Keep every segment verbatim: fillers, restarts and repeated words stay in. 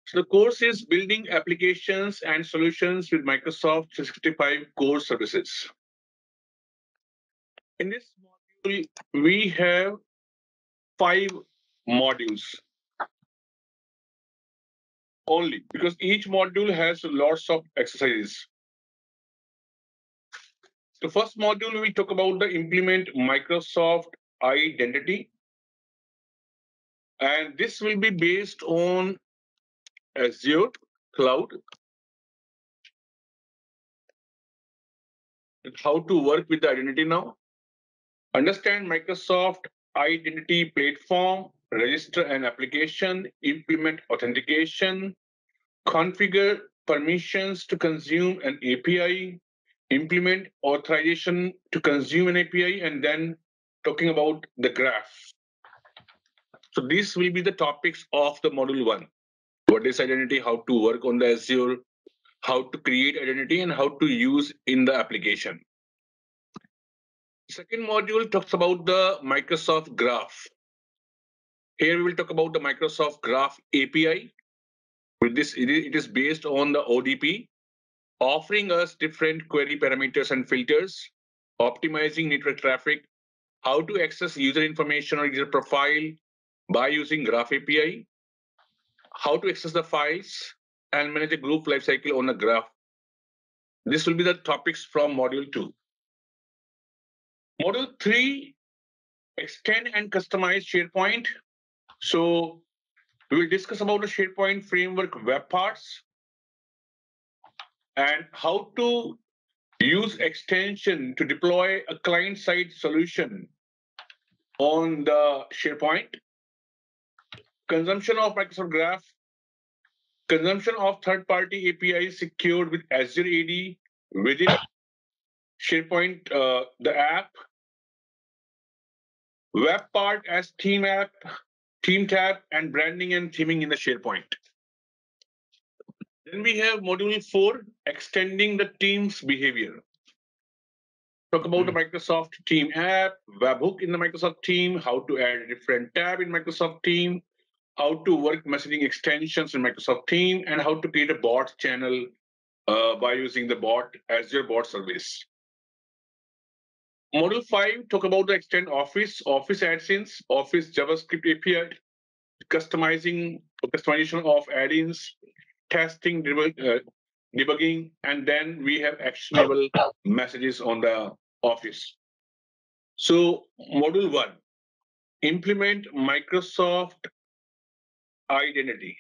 So the course is Building Applications and Solutions with Microsoft three sixty-five Core Services. In this module, we have five modules only because each module has lots of exercises. The first module, we will talk about the implement Microsoft Identity. And this will be based on Azure Cloud. How to work with the identity now. Understand Microsoft Identity Platform, register an application, implement authentication, configure permissions to consume an A P I, implement authorization to consume an A P I, and then talking about the graph. So these will be the topics of the module one. What is identity, how to work on the Azure, how to create identity, and how to use in the application. Second module talks about the Microsoft Graph. Here we will talk about the Microsoft Graph A P I. With this, it is based on the O D P, offering us different query parameters and filters, optimizing network traffic, how to access user information or user profile by using Graph A P I, how to access the files, and manage a group lifecycle on a graph. This will be the topics from module two. Module three, extend and customize SharePoint. So we will discuss about the SharePoint framework web parts and how to use extension to deploy a client-side solution on the SharePoint. Consumption of Microsoft Graph, consumption of third-party A P Is secured with Azure A D within SharePoint, uh, the app, web part as team app, team tab, and branding and theming in the SharePoint. Then we have module four, extending the team's behavior. Talk about the Microsoft Team app, webhook in the Microsoft Team, how to add a different tab in Microsoft Team, how to work messaging extensions in Microsoft Team, and how to create a bot channel uh, by using the bot Azure bot service. Module five, talk about the extend Office, Office AdSense, Office JavaScript A P I, customizing, customization of add-ins, testing, debug, uh, debugging, and then we have actionable messages on the Office. So module one, implement Microsoft Identity.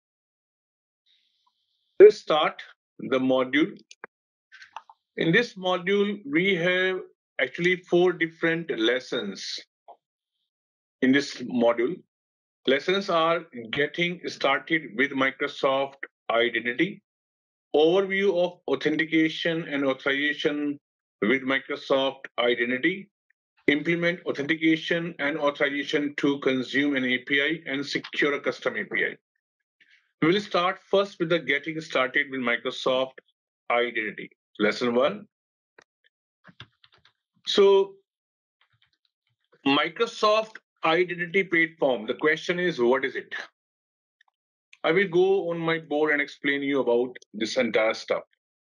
Let's start the module. In this module, we have actually four different lessons. In this module, lessons are getting started with Microsoft Identity, overview of authentication and authorization with Microsoft Identity, implement authentication and authorization to consume an A P I and secure a custom A P I. We will start first with the getting started with Microsoft Identity. Lesson one. So Microsoft Identity Platform, the question is, what is it? I will go on my board and explain you about this entire stuff.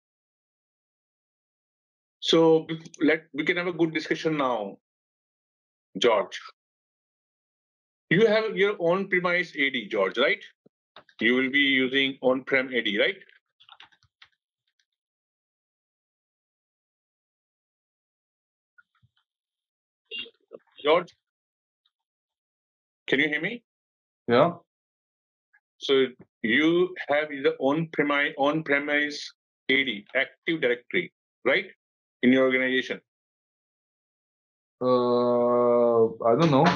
So let we can have a good discussion now. George, you have your own premise A D, George, right? You will be using on-prem A D, right? George, can you hear me? Yeah. So you have the on-premise on-premise A D, Active Directory, right? In your organization. Uh, I don't know.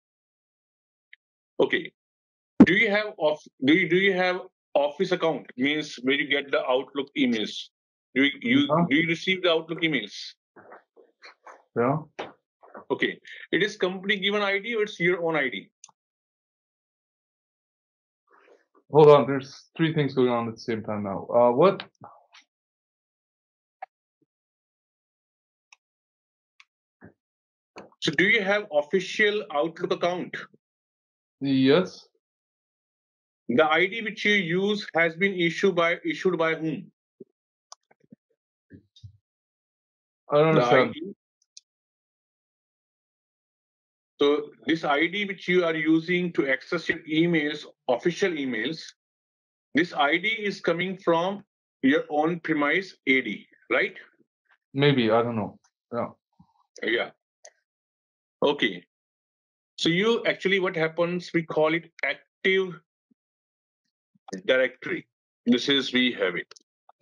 Okay. Do you have off? Do you do you have Office account? Means where you get the Outlook emails. Do you, you Yeah. do you receive the Outlook emails? Yeah. Okay. It is company given I D or it's your own I D? Hold on, there's three things going on at the same time now. Uh, what? So do you have official Outlook account? Yes. The I D which you use has been issued by issued by whom? I don't The understand. I D. So this I D which you are using to access your emails, official emails, this I D is coming from your on-premise A D, right? Maybe, I don't know. Yeah. Yeah. Okay. So you actually, what happens, we call it active directory. This is, we have it.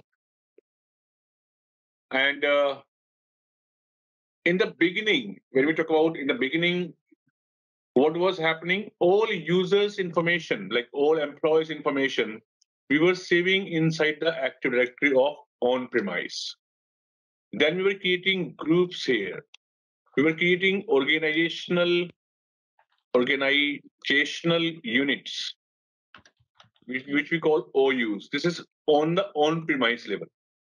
And uh, in the beginning, when we talk about in the beginning, what was happening, all users information, like all employees information, we were saving inside the active directory of on-premise. Then we were creating groups here. We were creating organizational organizational units, which, which we call O Us. This is on the on-premise level.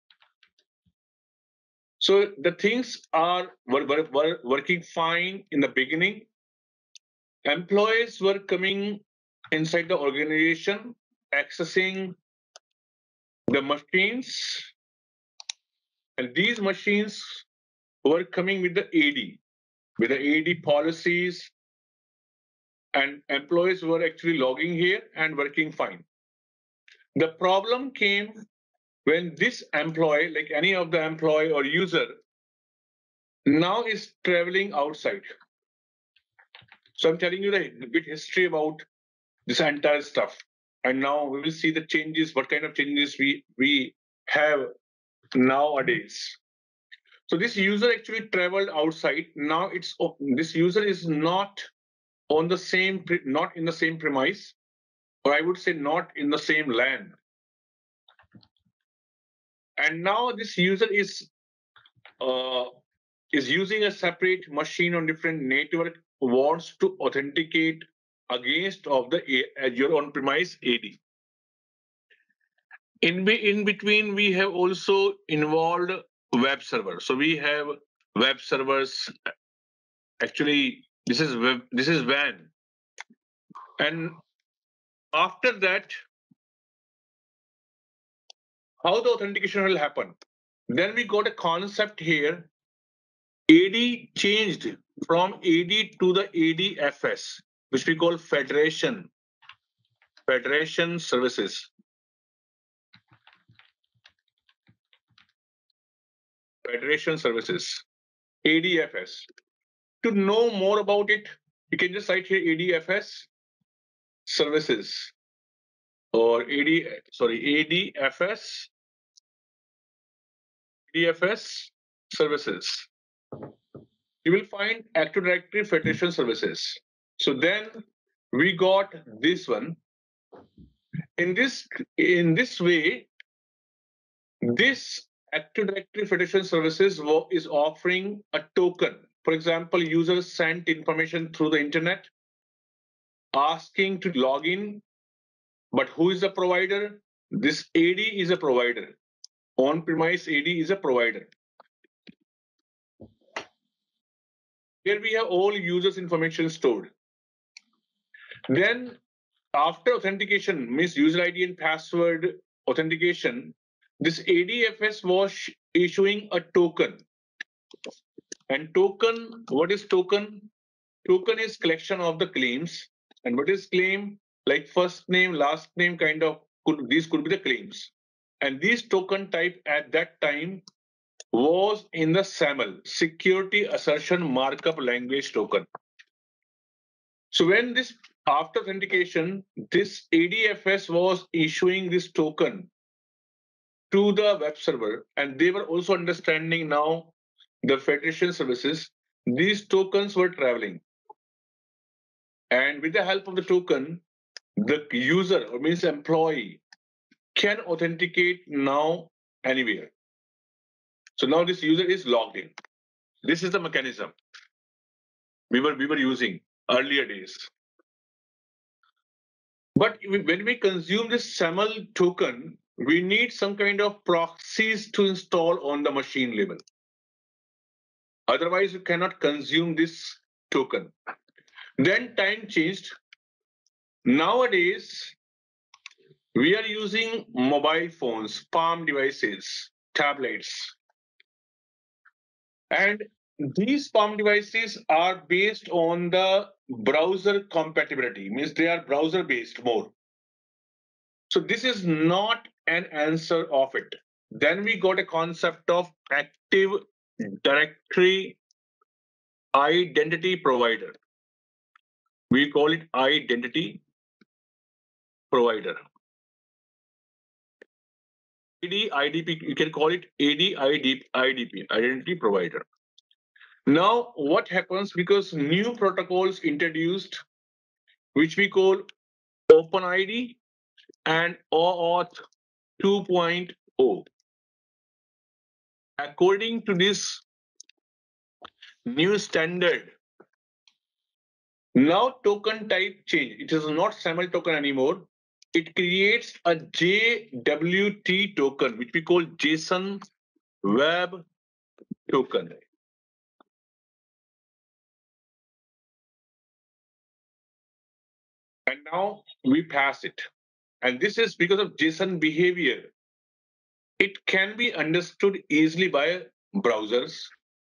So the things are were, were, were working fine in the beginning. Employees were coming inside the organization, accessing the machines, and these machines were coming with the A D, with the A D policies, and employees were actually logging here and working fine. The problem came when this employee, like any of the employee or user, now is traveling outside. So I'm telling you the bit history about this entire stuff. And now we will see the changes, what kind of changes we, we have nowadays. So this user actually traveled outside. Now it's this user is not on the same, not in the same premise, or I would say not in the same land. And now this user is uh, is using a separate machine on different network, wants to authenticate against of the Azure on-premise A D. In, in between, we have also involved web server. So we have web servers. Actually, this is web, this is W A N. And after that, how the authentication will happen? Then we got a concept here. A D changed from A D to the A D F S, which we call Federation, Federation Services. Federation Services, A D F S. To know more about it, you can just write here A D F S Services or A D, sorry, A D F S, A D F S Services. You will find Active Directory Federation Services. So then we got this one. In this, in this way, this Active Directory Federation Services is offering a token. For example, users sent information through the internet asking to log in, but who is the provider? This A D is a provider. On-premise A D is a provider. Here we have all users' information stored. Then after authentication, means user I D and password authentication, this A D F S was issuing a token. And token, what is token? Token is collection of the claims. And what is claim? Like first name, last name, kind of, could, these could be the claims. And this token type at that time was in the S A M L, Security Assertion Markup Language Token. So when this, after authentication, this A D F S was issuing this token to the web server, and they were also understanding now the federation services, these tokens were traveling. And with the help of the token, the user, or means employee, can authenticate now anywhere. So now this user is logged in. This is the mechanism we were, we were using earlier days. But when we consume this S A M L token, we need some kind of proxies to install on the machine level. Otherwise, you cannot consume this token. Then time changed. Nowadays, We are using mobile phones, palm devices, tablets, and these palm devices are based on the browser compatibility, means they are browser based more. So this is not an answer of it. Then we got a concept of active directory identity provider. We call it identity provider. A D I D P, you can call it A D I D P, identity provider. Now, what happens because new protocols introduced, which we call OpenID and OAuth 2.0. According to this new standard, now token type change. It is not SAML token anymore. It creates a J W T token, which we call JSON Web Token. And now we pass it. And this is because of JSON behavior. It can be understood easily by browsers.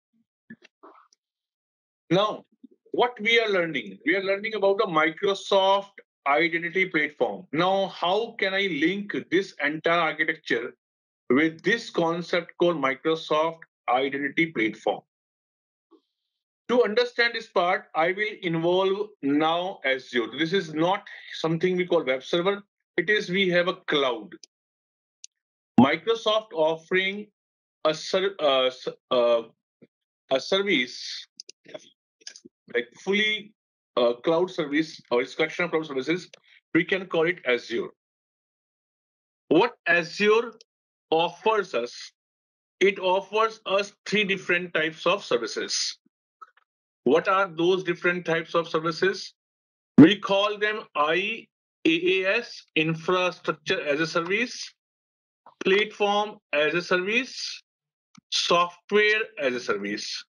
Now, what we are learning? We are learning about the Microsoft identity platform. Now, how can I link this entire architecture with this concept called Microsoft identity platform? To understand this part, I will involve now Azure. This is not something we call web server. It is we have a cloud. Microsoft offering a, ser- uh, uh, a service like fully uh, cloud service or its collection of cloud services. We can call it Azure. What Azure offers us, it offers us three different types of services. What are those different types of services? We call them I A A S, Infrastructure as a Service, Platform as a Service, Software as a Service.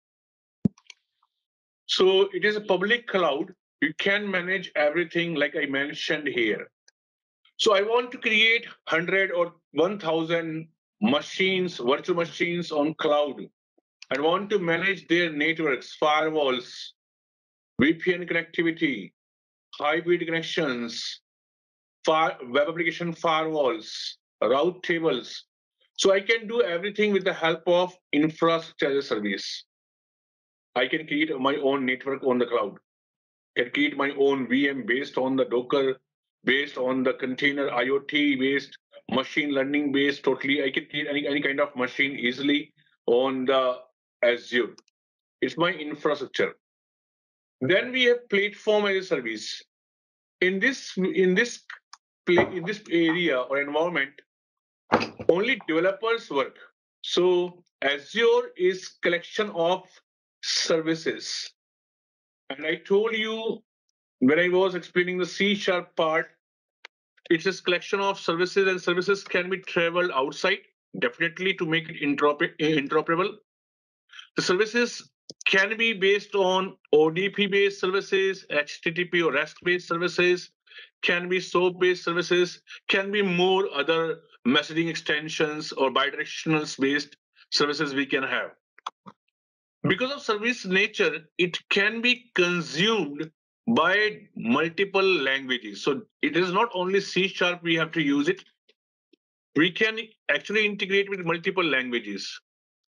So it is a public cloud. You can manage everything like I mentioned here. So I want to create one hundred or one thousand machines, virtual machines on cloud. I want to manage their networks, firewalls, V P N connectivity, hybrid connections, far, web application firewalls, route tables. So I can do everything with the help of infrastructure as a service. I can create my own network on the cloud. I can create my own V M based on the Docker, based on the container IoT based, machine learning based. Totally, I can create any, any kind of machine easily on the Azure. It's my infrastructure. Then we have platform as a service. In this in this in this area or environment, only developers work. So Azure is collection of services. And I told you when I was explaining the C sharp part, it's a collection of services and services can be traveled outside, definitely to make it interoperable. The services can be based on O D P-based services, H T T P or REST-based services, can be SOAP-based services, can be more other messaging extensions or bidirectional-based services we can have. Because of service nature, it can be consumed by multiple languages. So it is not only C sharp we have to use it. We can actually integrate with multiple languages.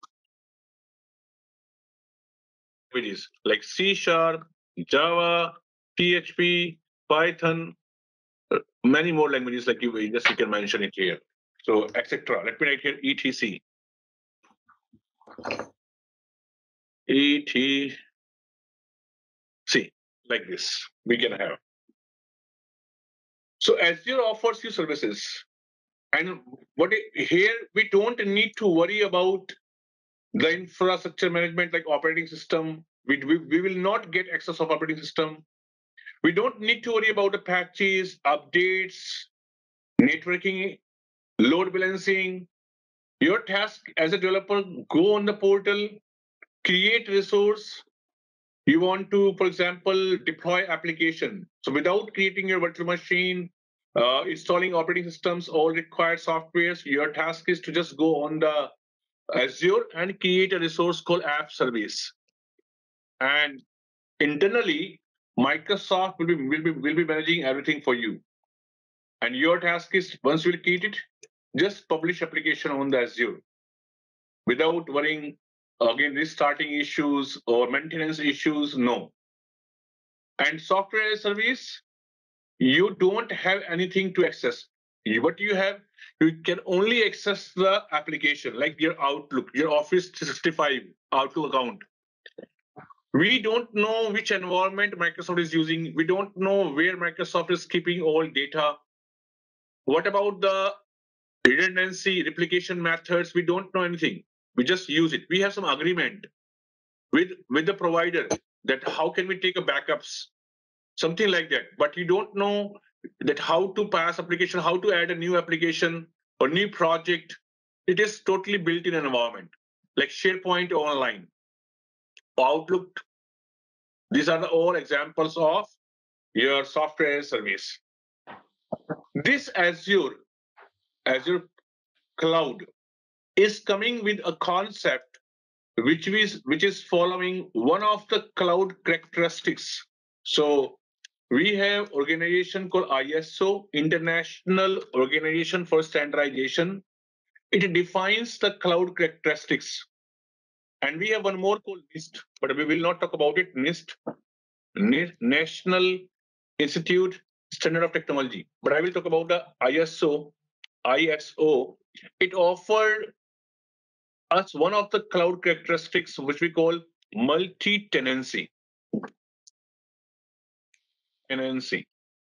Languages like C sharp, Java, P H P, Python, uh, many more languages like you just you can mention it here. So et cetera. Let me write here E T C. E T C, like this, we can have. So Azure offers you services. And what it, here we don't need to worry about the infrastructure management like operating system. We, we, we will not get access of operating system. We don't need to worry about the patches, updates, networking, load balancing. Your task as a developer, go on the portal, create resource. You want to, for example, deploy application. So without creating your virtual machine, uh, installing operating systems, all required softwares. Your task is to just go on the Azure and create a resource called app service. And internally, Microsoft will be, will be, will be managing everything for you. And your task is, once you create it, just publish application on the Azure without worrying, again, restarting issues or maintenance issues, no. And software as a service, you don't have anything to access. What you have, you can only access the application, like your Outlook, your Office three sixty-five Outlook account. We don't know which environment Microsoft is using. We don't know where Microsoft is keeping all data. What about the redundancy, replication methods? We don't know anything. We just use it. We have some agreement with, with the provider that how can we take a backups, something like that. But you don't know that how to pass application, how to add a new application or new project. It is totally built in an environment, like SharePoint Online, Outlook. These are the all examples of your software as a service. This Azure, Azure Cloud is coming with a concept which is which is following one of the cloud characteristics. So we have organization called I S O, International Organization for Standardization. It defines the cloud characteristics. And we have one more called NIST, but we will not talk about it. NIST, National Institute Standard of Technology. But I will talk about the I S O. I S O. It offered us one of the cloud characteristics which we call multi-tenancy. Tenancy.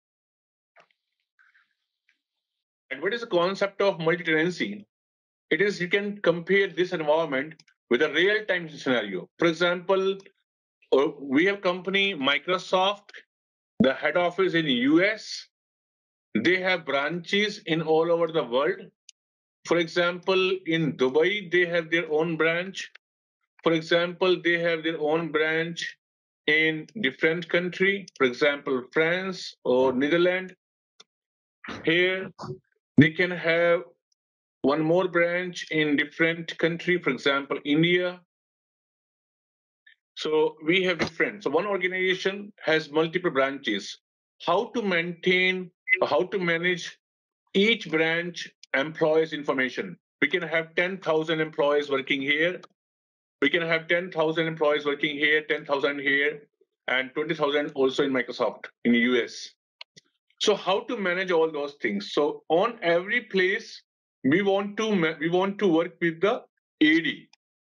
And what is the concept of multi-tenancy? It is you can compare this environment with a real-time scenario. For example, uh, we have company Microsoft, the head office in the U S. They have branches in all over the world. For example, in Dubai, they have their own branch. For example, they have their own branch in different country. For example, France or Netherlands. Here, they can have one more branch in different country, for example, India. So we have different. So one organization has multiple branches. How to maintain, how to manage each branch employees information. We can have ten thousand employees working here. We can have ten thousand employees working here, ten thousand here, and twenty thousand also in Microsoft in the U S. So how to manage all those things? So on every place, we want to we want to work with the A D.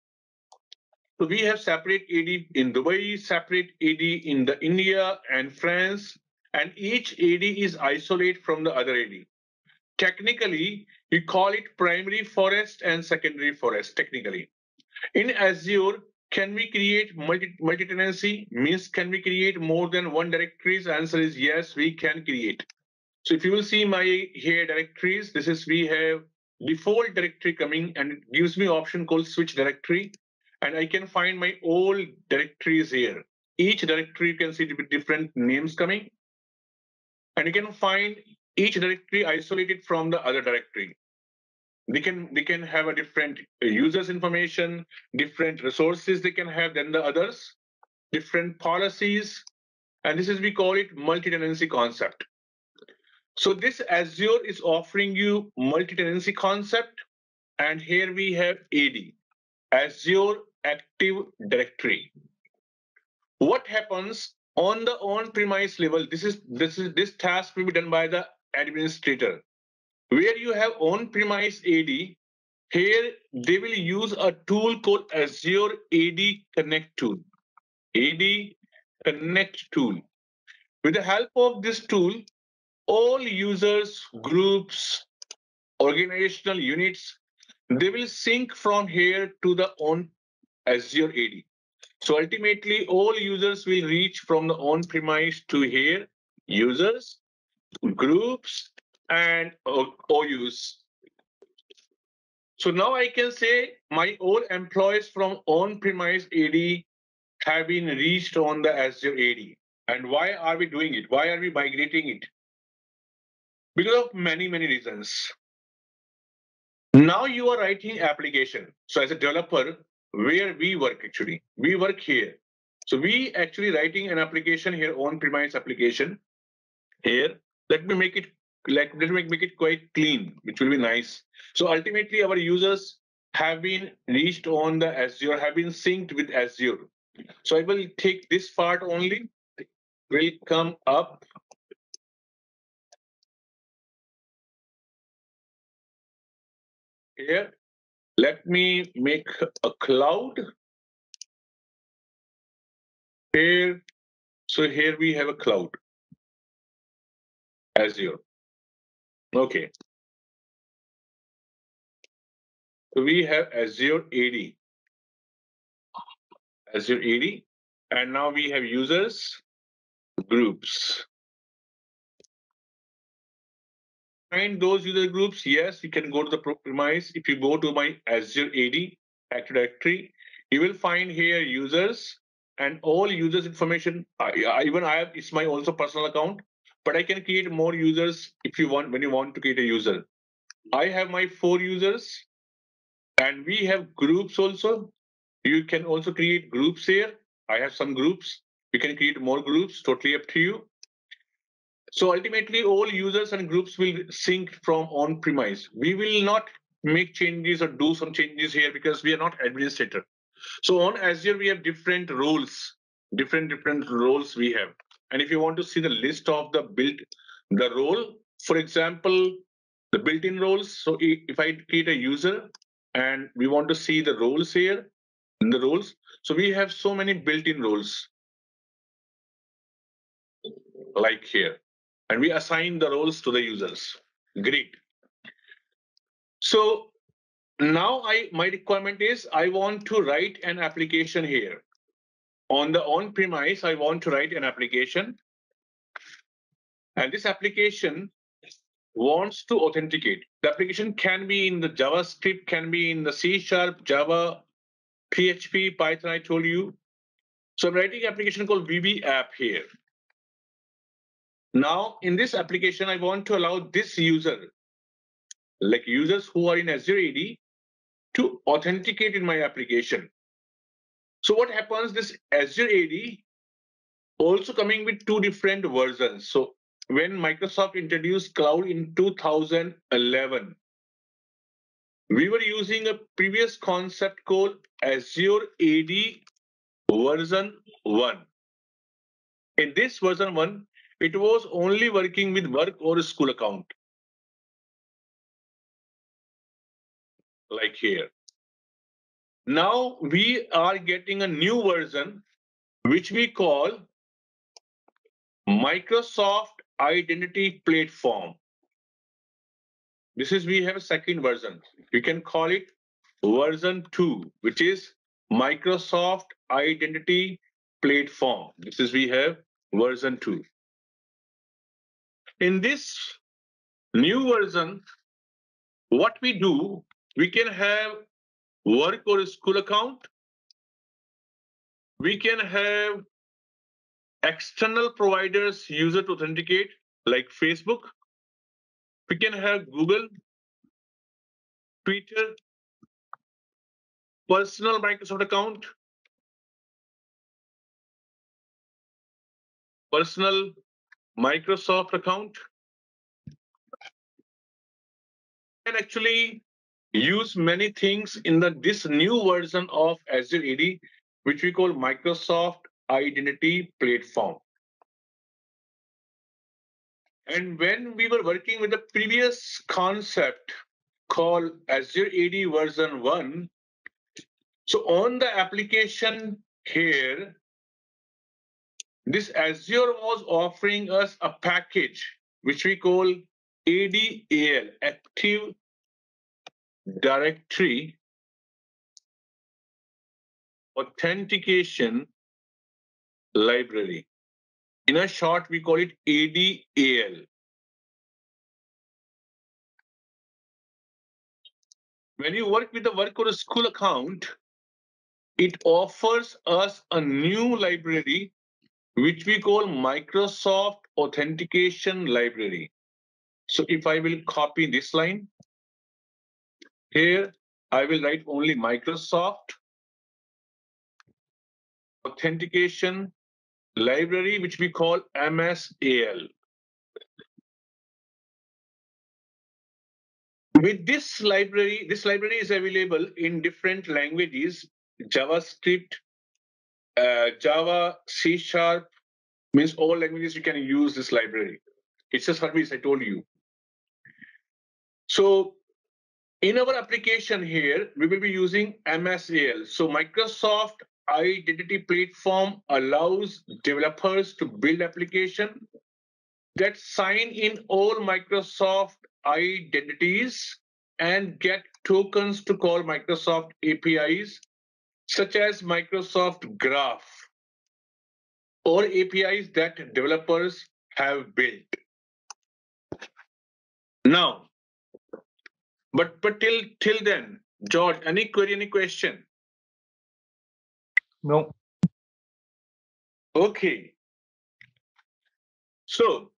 So we have separate A D in Dubai, separate A D in the India and France, and each A D is isolated from the other A D. Technically, we call it primary forest and secondary forest, technically. In Azure, can we create multi, multi-tenancy? Means can we create more than one directories? Answer is yes, we can create. So if you will see my here directories, this is we have default directory coming and it gives me option called switch directory. And I can find my old directories here. Each directory you can see with different names coming. And you can find each directory isolated from the other directory. They can they can have a different users information, different resources they can have than the others, different policies, and this is we call it multi-tenancy concept. So this Azure is offering you multi-tenancy concept, and here we have A D, Azure Active Directory. What happens on the on-premise level? This is this is this task will be done by the administrator. Where you have on-premise A D, here they will use a tool called Azure A D Connect tool. A D Connect tool. With the help of this tool, all users, groups, organizational units, they will sync from here to the on Azure A D. So ultimately, all users will reach from the on-premise to here, users, groups, and O Us. So now I can say my all employees from on-premise A D have been reached on the Azure A D. And why are we doing it? Why are we migrating it? Because of many, many reasons. Now you are writing application. So as a developer, where we work actually, we work here. So we actually writing an application here, on-premise application here. Let me make it like let me make it quite clean, which will be nice. So ultimately, our users have been reached on the Azure, have been synced with Azure. So I will take this part only. Will come up here. Let me make a cloud here. So here we have a cloud, Azure. Okay. So we have Azure A D, Azure A D, and now we have users, groups. Find those user groups, yes, you can go to the premise. If you go to my Azure A D Active Directory, you will find here users and all users information. I, I, even I have, it's my also personal account, but I can create more users if you want, when you want to create a user. I have my four users and we have groups also. You can also create groups here. I have some groups. You can create more groups, totally up to you. So ultimately, all users and groups will sync from on-premise. We will not make changes or do some changes here because we are not administrator. So on Azure, we have different roles, different different roles we have. And if you want to see the list of the built, the role, for example, the built-in roles. So if I create a user and we want to see the roles here, in the roles, so we have so many built-in roles like here, and we assign the roles to the users. Great. So now I my requirement is I want to write an application here. On the on-premise, I want to write an application. And this application wants to authenticate. The application can be in the JavaScript, can be in the C Sharp, Java, P H P, Python, I told you. So I'm writing an application called V B app here. Now, in this application, I want to allow this user, like users who are in Azure A D, to authenticate in my application. So what happens, this Azure A D also coming with two different versions. So when Microsoft introduced cloud in two thousand eleven, we were using a previous concept called Azure A D version one. In this version one, it was only working with work or school account, like here. Now we are getting a new version, which we call Microsoft Identity Platform. This is, we have a second version. We can call it version two, which is Microsoft Identity Platform. This is, we have version two. In this new version, what we do, we can have work or school account. We can have external providers user to authenticate, like Facebook. We can have Google, Twitter, personal Microsoft account, personal Microsoft account. Can actually use many things in the this new version of Azure A D, which we call Microsoft Identity Platform. And when we were working with the previous concept called Azure A D version one, so on the application here, this Azure was offering us a package which we call A D A L, Active Directory Authentication Library. In a short, we call it A D A L. When you work with the work or a school account, it offers us a new library which we call Microsoft Authentication Library. So if I will copy this line, here I will write only Microsoft authentication library, which we call M S A L. With this library, this library is available in different languages, JavaScript, uh, Java, C Sharp, means all languages you can use this library. It's a service, I told you. So in our application here, we will be using M S A L. So Microsoft Identity Platform allows developers to build application that sign in all Microsoft identities and get tokens to call Microsoft A P Is, such as Microsoft Graph or A P Is that developers have built. Now, but but till till then, George, any query, any question? No. Okay. So,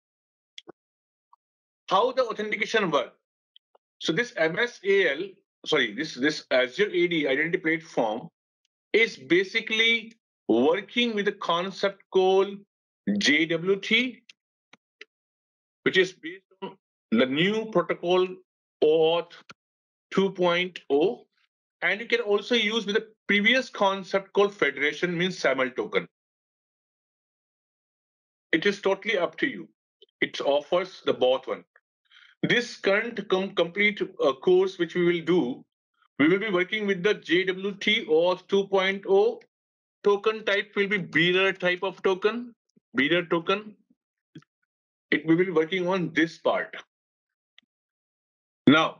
how the authentication work? So this M S A L, sorry, this this Azure A D Identity Platform is basically working with a concept called J W T, which is based on the new protocol OAuth 2.0, and you can also use with the previous concept called federation, means SAML token. It is totally up to you. It offers the both one. This current com complete uh, course which we will do, we will be working with the J W T OAuth 2.0. Token type will be bearer type of token, bearer token. It we will be working on this part. Now,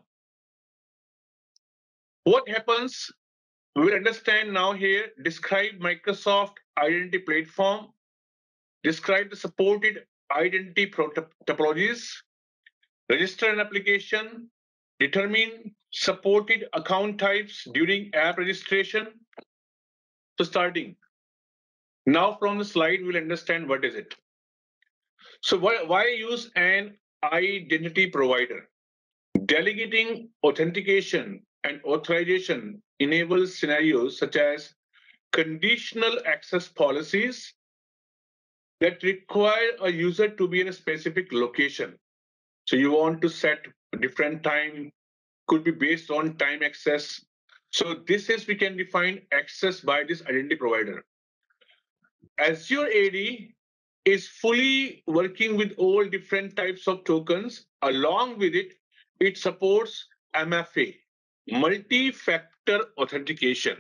what happens? We will understand now here. Describe Microsoft Identity Platform. Describe the supported identity topologies. Register an application. Determine supported account types during app registration. So starting. Now from the slide, we'll understand what is it. So why, why use an identity provider? Delegating authentication and authorization enables scenarios such as conditional access policies that require a user to be in a specific location. So you want to set a different time, could be based on time access. So this is, we can define access by this identity provider. Azure A D is fully working with all different types of tokens. Along with it, it supports M F A, multi-factor authentication.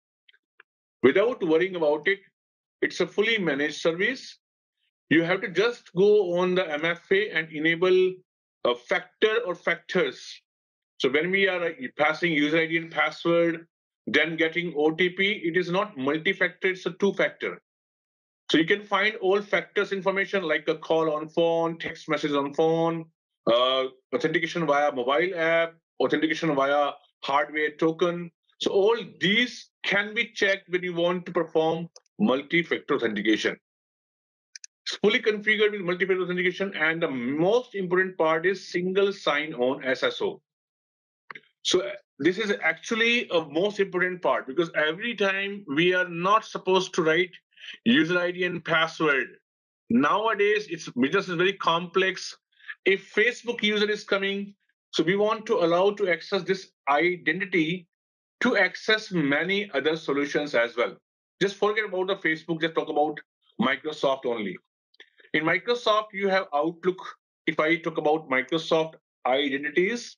Without worrying about it, it's a fully managed service. You have to just go on the M F A and enable a factor or factors. So when we are passing user I D and password, then getting O T P, it is not multi-factor, it's a two-factor. So you can find all factors information like a call on phone, text message on phone, uh, authentication via mobile app, authentication via hardware token. So all these can be checked when you want to perform multi-factor authentication. It's fully configured with multi-factor authentication, and the most important part is single sign-on S S O. So this is actually a most important part, because every time we are not supposed to write user I D and password. Nowadays, it's business is very complex. If Facebook user is coming, so we want to allow to access this identity to access many other solutions as well. Just forget about the Facebook, just talk about Microsoft only. In Microsoft, you have Outlook. If I talk about Microsoft identities,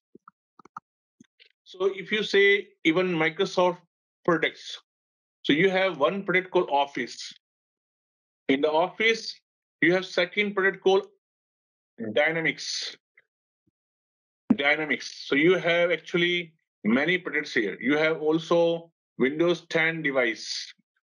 so if you say even Microsoft products, so you have one product called Office. In the Office, you have second product called Dynamics. Dynamics. So you have actually many products here. You have also Windows ten device.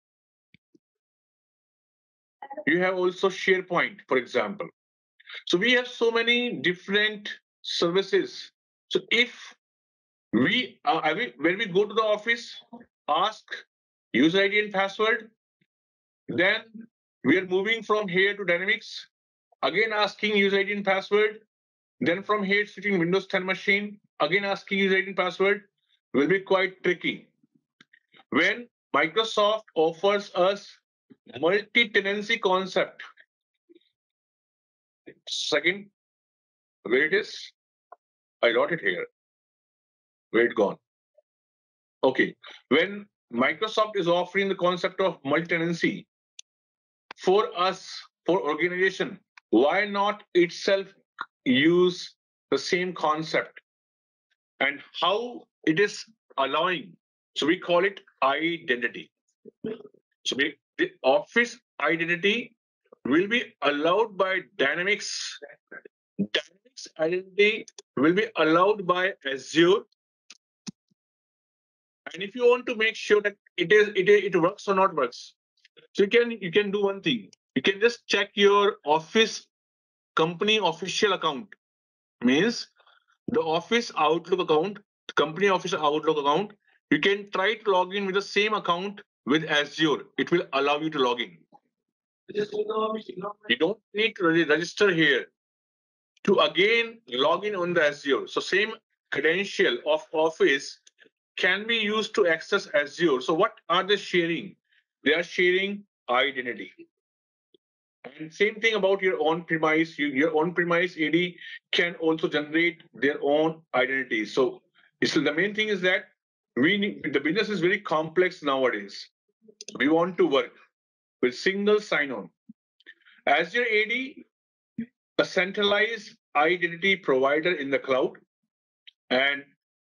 You have also SharePoint, for example. So we have so many different services. So if we, uh, when we go to the office, ask user I D and password, then we are moving from here to Dynamics, again asking user I D and password, Then from here, switching Windows ten machine, again asking user I D and password will be quite tricky. When Microsoft offers us multi-tenancy concept, second, where it is? I wrote it here. Where it gone? Okay. When Microsoft is offering the concept of multi-tenancy for us, for organization, why not itself use the same concept and how it is allowing? So we call it identity. So we, the Office identity will be allowed by Dynamics. Dynamics identity will be allowed by Azure. And if you want to make sure that it is it, it works or not works, so you can you can do one thing. You can just check your Office company official account. Means the Office Outlook account, company Office Outlook account. You can try to log in with the same account with Azure. It will allow you to log in. You don't need to re- register here to again log in on the Azure. So same credential of Office can be used to access Azure. So what are they sharing? They are sharing identity. And same thing about your on-premise. You, your on-premise A D can also generate their own identity. So, so the main thing is that we need, the business is very complex nowadays. We want to work with single sign-on. Azure A D, a centralized identity provider in the cloud, and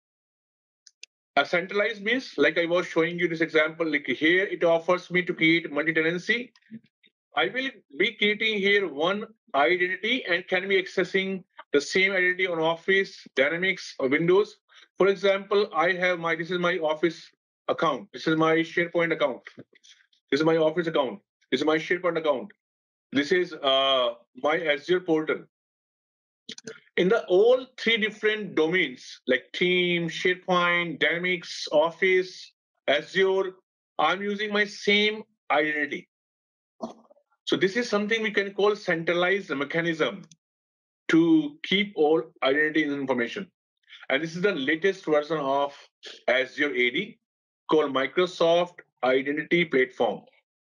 a centralized means, like I was showing you this example, like here it offers me to create multi-tenancy. I will be creating here one identity and can be accessing the same identity on Office, Dynamics, or Windows. For example, I have my, this is my Office account. This is my SharePoint account. This is my Office account. This is my SharePoint account. This is uh, my Azure portal. In the all three different domains like Team, SharePoint, Dynamics, Office, Azure, I'm using my same identity. So this is something we can call centralized mechanism to keep all identity information. And this is the latest version of Azure A D called Microsoft Identity Platform.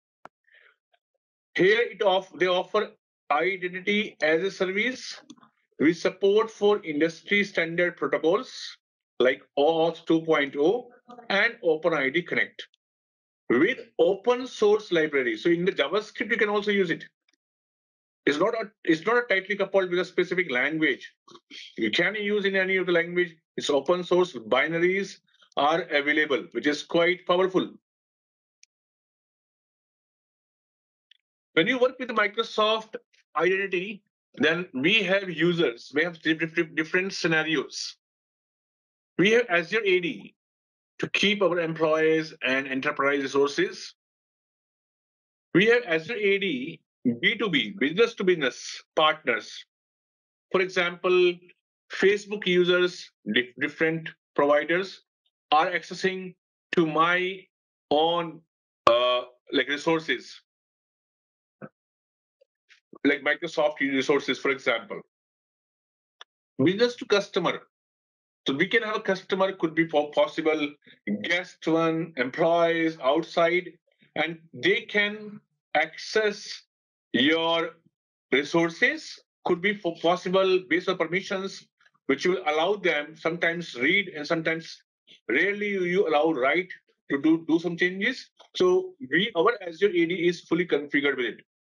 Here it off they offer identity as a service with support for industry standard protocols like OAuth 2.0 and OpenID Connect with open source library. So in the JavaScript, you can also use it. It's not a, it's not a tightly coupled with a specific language. You can use in any of the language. It's open source. Binaries are available, which is quite powerful. When you work with Microsoft Identity, then we have users. We have different scenarios. We have Azure A D to keep our employees and enterprise resources. We have Azure A D B two B, business to business partners. For example, Facebook users, different providers are accessing to my own uh, like resources, like Microsoft resources, for example. Business to customer. So we can have a customer, could be possible guest one, employees outside, and they can access your resources, could be for possible based on permissions, which will allow them sometimes read and sometimes rarely you allow write to do, do some changes. So we our Azure A D is fully configured with it.